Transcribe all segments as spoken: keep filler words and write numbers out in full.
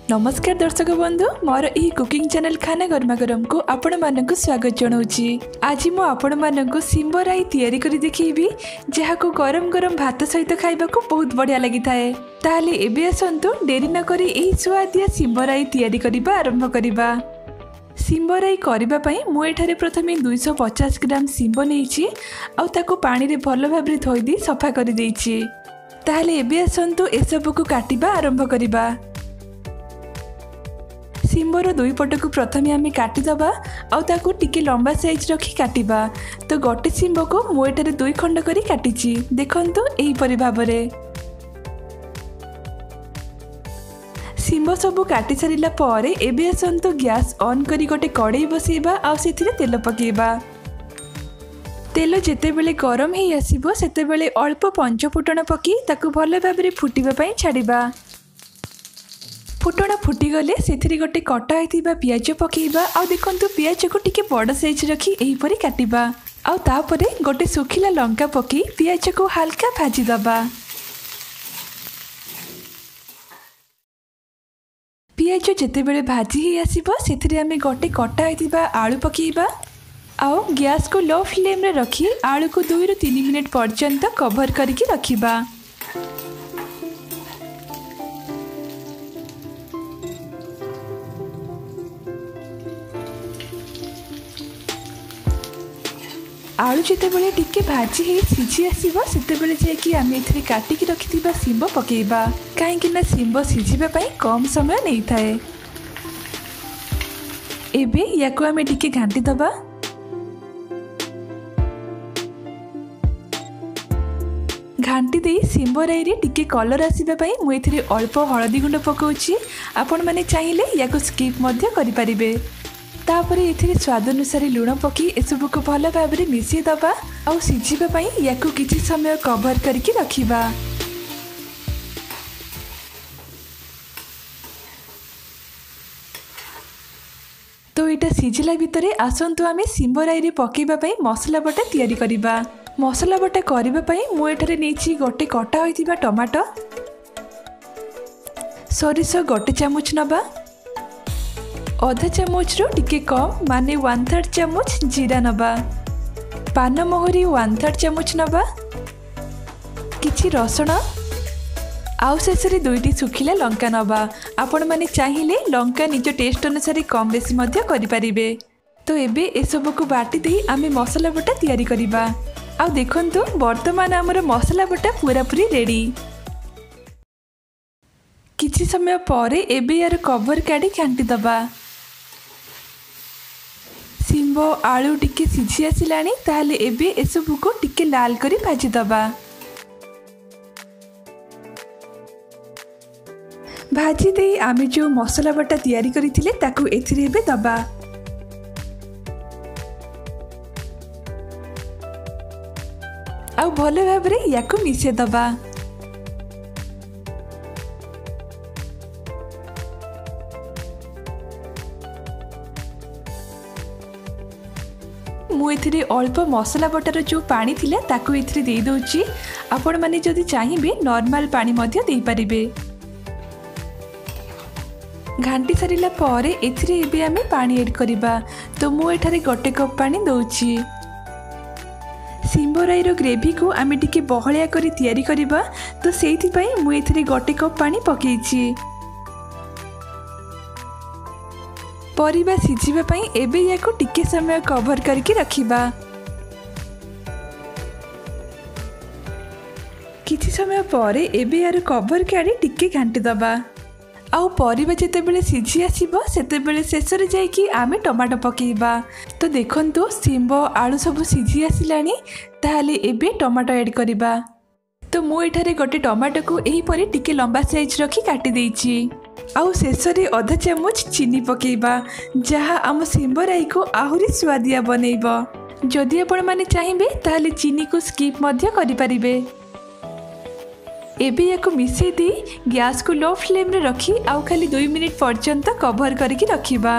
नमस्कार दर्शक बंधु मोर ई कुकिंग चैनल खाना गरमा गरम को आपण मानक स्वागत जनाऊँगी। आज मु आपण मानक सिंब राई तैयारी करी देखिबी जहाँ को गरम गरम भात सहित खाइबा को बहुत बढ़िया लगी थाए। ताहले एबे आसंतु डेरी न करी एही सुआदिया सिंब राई तैयारी करिबा आरंभ करिबा। सिंब राई करिबा पई मु एठारे प्रथमे दो सौ पचास ग्राम सिंब नेइछि आ ताको पानी रे भलो भाबरे धोई दी सफा करि देइछि। ताहले एबे आसंतु एसबु को काटिबा आरंभ करिबा। सिंबर दुई पट को प्रथमे आम काटिदबा आउ ताकू टिके लंबा साइज रखी काटिबा। तो गोटे सिंब को मु एठारे दुई खंड करी काटिछि। देखंतु एही परि भाबरे सिंब सबु काटी सारिला परे एबे आसंतु गैस ऑन करी गोटे कड़ाई बसेबा आउ सेथिरे तेल पकेबा। तेल जेतेबेले गरम हेई आसीबो सेतेबेले अल्प पंच फुटण पकी ताकू भलो भाबरे फुटिबा पई छाडिबा। फुटण फुटीगले से गोटे कटा होइथिबा पियाज पकेबा आउ देखंतु पियाज को टिके बड़ साइज रखी एही परि काटिबा आउ तापरे गोटे सुखिला लंका पकी पियाज को हल्का भाजी दबा। पियाज जेतेबेले भाजी ही आसीबो सेथिरे आमे गोटे कटा होइथिबा आलू पकेबा आउ गैस को लो फ्लेम रे रखी आलू को दो रु तीन मिनिट पर्यंत कवर करके रखिबा। आलू जितेबले टिके भाजी हे सिझी आसीबो सेतेबले जे कि आमे इथरे काटिकी रखिथिबा सिंब पकेबा काहेकि ना सिंब सिझिबा पई कम समय नै थाए। एबे याको आमे टिके घांटी दबा। घांटी दे सिंब राई रे टिके कलर आसीबा पई मु इथरे अल्प हळदी गुंड पकाउछि। आपण माने चाहिले याको स्किप मध्य करि परिबे। तापरे एथिरे स्वाद अनुसार लुण पकी एसबु को भल भाव में मिसई दबा आउ सिझिबा पई याकु किछि समय कवर करके रखिबा। तो एटा सिझिला भितरे आसंतु आमे सिंब राई रे पकेबा पई मसला बटा तैयारी करिबा। मसला बटा करिबा पई मु एठारे नेछि गोटे कटा होइतिबा टमाटो, सरिष गोटे चामच नबा, आधा चामच रो टिके कम माने वन थर्ड चामच जीरा नबा, पान मोहरी वन थर्ड चामच नबा, किछि रसुण आउ शेषे दुईटी सुखिला लंका नबा। आपण माने चाहिले लंका निज टेस्ट अनुसार कम बेसी मध्य करि परिबे। तो एबे एसबु को बाटी दे आमे मसला बटा तैयारी करिबा। आउ देखंतु वर्तमान हमर मसला बटा पूरा पूरी रेडी। किछि समय परे एबे यार कवर काडी घांटी दबा। सिंब आलू टिके सिझी आसिलानी ताहले एबे एसबु को टिके लाल करी भाजी दबा। भाजी दे आमे जो मसला बटा तैयारी करिथिले ताकू एथिरे एबे दबा। आउ भलो भाबरे याकू मिसे दबा। मु एथिरे अल्प मसला बटार जो पानी थिला ताकू एथिरे दे दोची। आपण माने जदि चाहिबे नॉर्मल पानी मध्य देई परिबे। घांटी सारिला परे एथिरे एबे आमे पानी ऐड करिबा। तो मु एठारे गोटे कप पानी दोची। सिंब राई रो ग्रेवी को आमे टिके बहलिया करी तैयारी करिबा। तो सेइथि पई मु एथिरे गोटे कप पानी पकेइची। परिबा सिझिबा पई एबे याको टिके समय कवर करके रखिबा। किछि समय परे एबे यार कवर काडी टिके घांटी दबा। आउ परिबा जेतेबेले सिझी आसीबो सेतेबेले शेषरे जाई कि आमे टमाटो पकेइबा। तो देखंतु सिंब आलू सब सिझी आसिलानी ताहाले एबे टमाटो ऐड करिबा। तो मु एठारे गोटे टमाटो को एही परि टिके लंबा साइज रखी काटी देइची। आउ शेषरे आधा चामच चीनी पकेइबा जहाँ आम सिंब राई को आहुरी स्वादिया बनैबो। जदि आपण माने चाहिबे ताहाले चीनी को स्किप मध्य करि परिबे। एबे याको मिसई दे गैस को लो फ्लेम रे रखी आउ खाली दो मिनिट पर्यंत कवर करके रखिबा।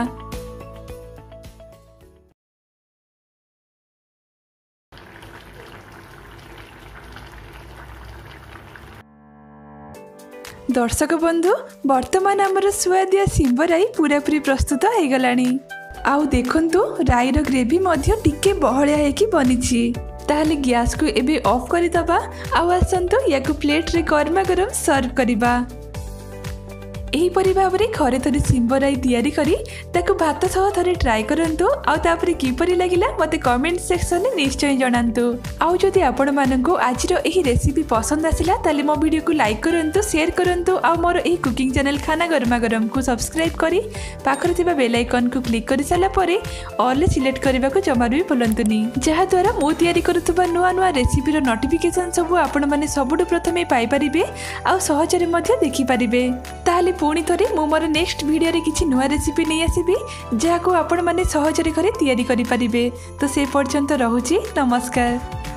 दर्शक बंधु वर्तमान आमर सुआदिया सिंब राई पूरापूरी प्रस्तुत हो गलानी। आउ देखंतु राईर ग्रेवी मध्य टिके बहलिया हेकी बनिछि। ताहले गैस को एबे ऑफ करि दबा। आउ आसंतु याकु प्लेट रे गरमा गरम सर्व करिबा। एही परि भाबरे घरे थोड़ी सिंब राई तैयारी करी ताकु भात सह थोड़े ट्राई करंतु। आउ तापरे किपरि लागिला मते कमेंट सेक्शन में निश्चय जणांतु। आउ जदि आपण मानंकु आजिर एही रेसिपी पसंद आसिला ताले मो वीडियो को लाइक करंतु, शेयर करंतु। आउ मोर एही कुकिंग चैनल खाना गरमा गरम को सब्सक्राइब करी पाखरे थिबा बेल आइकन को क्लिक करि साला परे ऑल सिलेक्ट करबा को जमारू भी भूलंतुनी, जहा द्वारा मो तैयारी करूतबा नुआ नुआ रेसिपी रो नोटिफिकेशन सब आपण माने सबुठु प्रथमे पाई परिबे आउ सहजरे मध्ये देखि परिबे। ताले पुणी थरे मु मोर नेक्स्ट वीडियो रे किछि नुआ रेसिपी नै आसीबी जहा को आपण माने सहजरे घरे तैयारी करि परिबे। तो से पर्यंत रहुछि, नमस्कार।